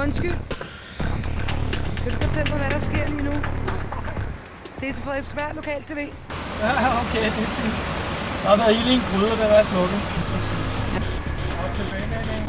Undskyld. Kan du fortælle mig, hvad der sker lige nu? Det er til Frederiksberg Lokal TV. Ja, okay, det er fint. Der har været ild i en gryde, og den er slukket. Præcis. Og tilbage med det.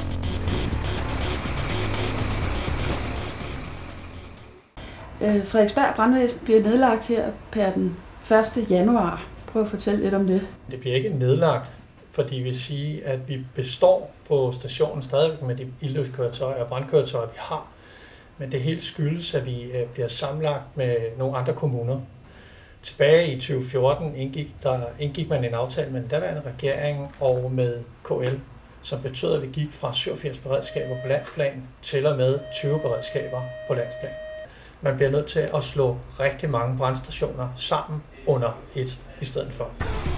Frederiksberg Brandvæsen bliver nedlagt her per den 1. januar. Prøv at fortælle lidt om det. Det bliver ikke nedlagt, fordi det vil sige, at vi består på stationen stadigvæk med de ildløskøretøjer og brandkøretøjer, vi har. Men det hele skyldes, at vi bliver sammenlagt med nogle andre kommuner. Tilbage i 2014 indgik man en aftale med den daværende regering og med KL, som betød, at vi gik fra 87 beredskaber på landsplan til og med 20 beredskaber på landsplan. Man bliver nødt til at slå rigtig mange brandstationer sammen under et i stedet for.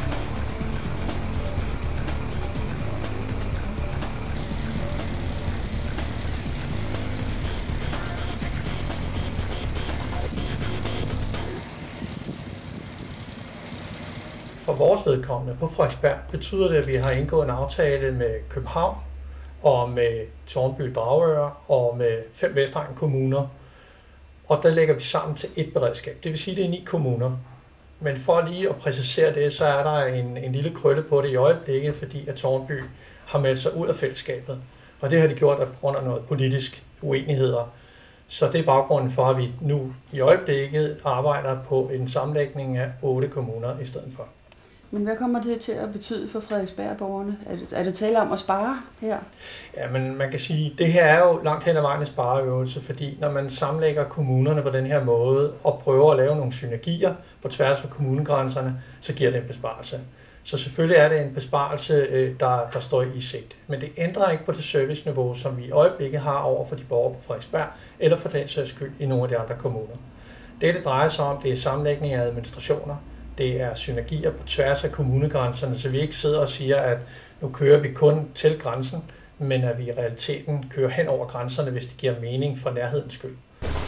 For vores vedkommende på Frederiksberg betyder det, at vi har indgået en aftale med København og med Tårnby Dragør og med 5 Vestegn kommuner. Og der lægger vi sammen til et beredskab. Det vil sige, at det er 9 kommuner. Men for lige at præcisere det, så er der en lille krølle på det i øjeblikket, fordi at Tårnby har meldt sig ud af fællesskabet. Og det har de gjort på grund af noget politisk uenigheder. Så det er baggrunden for, at vi nu i øjeblikket arbejder på en sammenlægning af 8 kommuner i stedet for. Men hvad kommer det til at betyde for Frederiksberg-borgerne? Er det tale om at spare her? Ja, men man kan sige, at det her er jo langt hen ad vejen en spareøvelse, fordi når man sammenlægger kommunerne på den her måde og prøver at lave nogle synergier på tværs af kommunegrænserne, så giver det en besparelse. Så selvfølgelig er det en besparelse, der står i sigt. Men det ændrer ikke på det serviceniveau, som vi i øjeblikket har over for de borgere på Frederiksberg, eller for den sags skyld i nogle af de andre kommuner. Det drejer sig om, det er sammenlægning af administrationer. Det er synergier på tværs af kommunegrænserne, så vi ikke sidder og siger, at nu kører vi kun til grænsen, men at vi i realiteten kører hen over grænserne, hvis det giver mening for nærhedens skyld.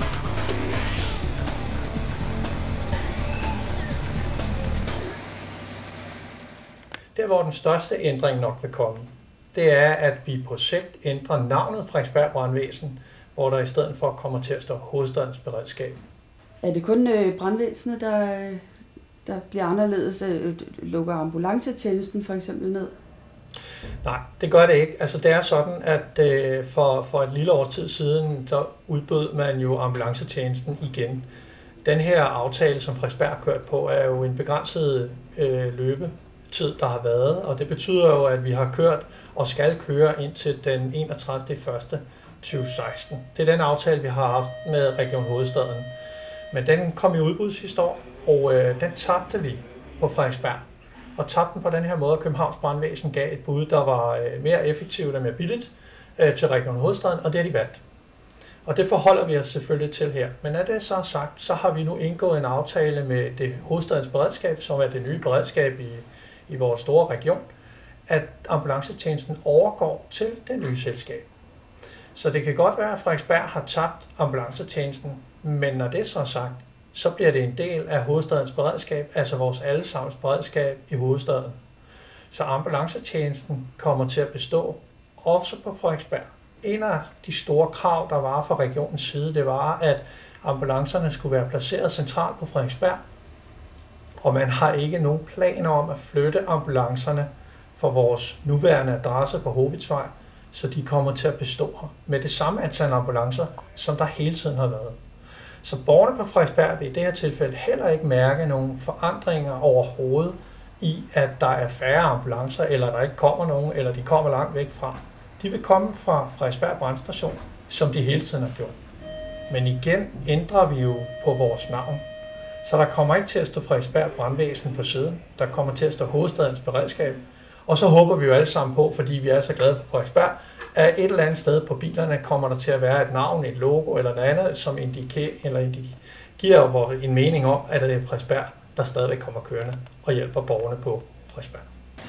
Der, hvor den største ændring nok vil komme, det er, at vi på sigt ændrer navnet Frederiksberg Brandvæsen, hvor der i stedet for kommer til at stå Hovedstadens Beredskab. Er det kun brandvæsenet, der bliver anderledes? Lukker ambulancetjenesten for eksempel ned? Nej, det gør det ikke. Altså det er sådan, at for et lille års tid siden, så udbød man jo ambulancetjenesten igen. Den her aftale, som Frederiksberg har kørt på, er jo en begrænset løbetid, der har været, og det betyder jo, at vi har kørt og skal køre indtil den 31.1.2016. Det er den aftale, vi har haft med Region Hovedstaden. Men den kom i udbud sidste år, og den tabte vi på Frederiksberg. Og tabte den på den her måde, at Københavns Brandvæsen gav et bud, der var mere effektivt og mere billigt til Region Hovedstaden, og det har de valgt. Og det forholder vi os selvfølgelig til her. Men af det så sagt, så har vi nu indgået en aftale med det Hovedstadens Beredskab, som er det nye beredskab i vores store region, at ambulancetjenesten overgår til det nye selskab. Så det kan godt være, at Frederiksberg har tabt ambulancetjenesten, men når det så er sagt, så bliver det en del af Hovedstadens Beredskab, altså vores allesammens beredskab i hovedstaden. Så ambulancetjenesten kommer til at bestå også på Frederiksberg. En af de store krav, der var fra regionens side, det var, at ambulancerne skulle være placeret centralt på Frederiksberg, og man har ikke nogen planer om at flytte ambulancerne fra vores nuværende adresse på Hovidsvej, så de kommer til at bestå her med det samme antal ambulancer, som der hele tiden har været. Så borgerne på Frederiksberg vil i det her tilfælde heller ikke mærke nogle forandringer overhovedet i, at der er færre ambulancer, eller der ikke kommer nogen, eller de kommer langt væk fra. De vil komme fra Frederiksberg Brandstation, som de hele tiden har gjort. Men igen ændrer vi jo på vores navn. Så der kommer ikke til at stå Frederiksberg Brandvæsen på siden. Der kommer til at stå Hovedstadens Beredskab. Og så håber vi jo alle sammen på, fordi vi er så glade for Frederiksberg, at et eller andet sted på bilerne kommer der til at være et navn, et logo eller noget andet, som giver en mening om, at det er Frederiksberg, der stadigvæk kommer kørende og hjælper borgerne på Frederiksberg.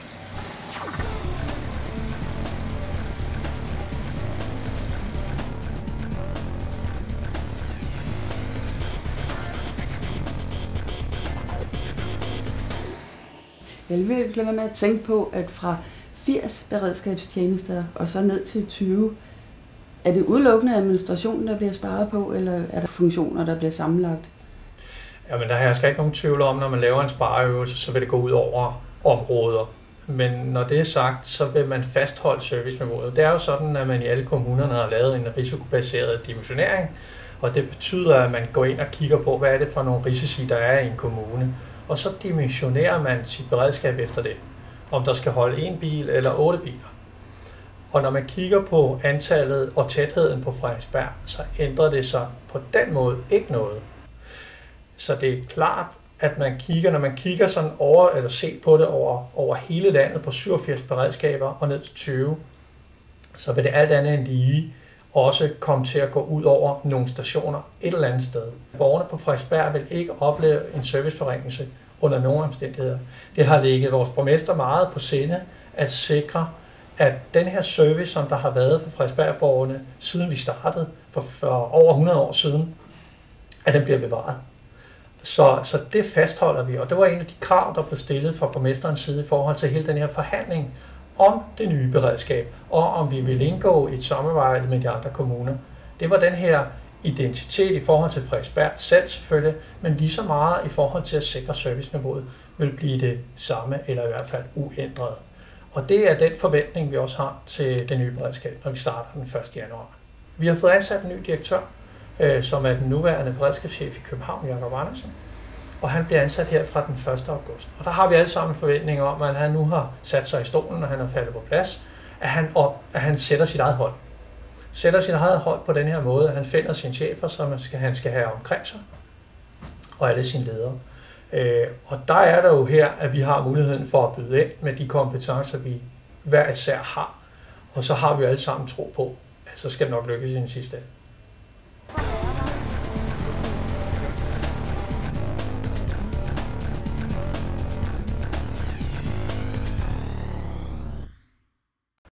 Jeg vil glemme med at tænke på, at fra 80 beredskabstjenester og så ned til 20, Er det udelukkende administrationen, der bliver sparet på, eller er der funktioner, der bliver sammenlagt? Jamen, der hersker ikke nogen tvivl om, når man laver en spareøvelse, så vil det gå ud over områder. Men når det er sagt, så vil man fastholde serviceniveauet. Det er jo sådan, at man i alle kommunerne har lavet en risikobaseret dimensionering, og det betyder, at man går ind og kigger på, hvad er det for nogle risici, der er i en kommune. Og så dimensionerer man sit beredskab efter det. Om der skal holde 1 bil eller 8 biler. Og når man kigger på antallet og tætheden på Frederiksberg, så ændrer det sig på den måde ikke noget. Så det er klart, at når man kigger sådan over, eller set på det over hele landet på 87 beredskaber og ned til 20, så vil det alt andet end lige også komme til at gå ud over nogle stationer et eller andet sted. Borgerne på Frederiksberg vil ikke opleve en serviceforringelse under nogen omstændigheder. Det har ligget vores borgmester meget på sinde at sikre, at den her service, som der har været for Frederiksberg-borgerne, siden vi startede for over 100 år siden, at den bliver bevaret. Så det fastholder vi, og det var en af de krav, der blev stillet fra borgmesterens side i forhold til hele den her forhandling om det nye beredskab, og om vi ville indgå i et samarbejde med de andre kommuner. Det var den her identitet i forhold til Frederiksberg selv selvfølgelig, men lige så meget i forhold til at sikre serviceniveauet vil blive det samme, eller i hvert fald uændret. Og det er den forventning, vi også har til det nye beredskab, når vi starter den 1. januar. Vi har fået ansat en ny direktør, som er den nuværende beredskabschef i København, Jakob Andersen, og han bliver ansat her fra den 1. august. Og der har vi alle sammen forventninger om, at han nu har sat sig i stolen, og han er faldet på plads, at han sætter sit eget hold. Sætter sit eget hold på den her måde, at han finder sine chefer, som han skal have omkring sig, og alle sine ledere. Og der er der jo her, at vi har muligheden for at byde ind med de kompetencer, vi hver især har. Og så har vi alle sammen tro på, at så skal det nok lykkes i den sidste ende.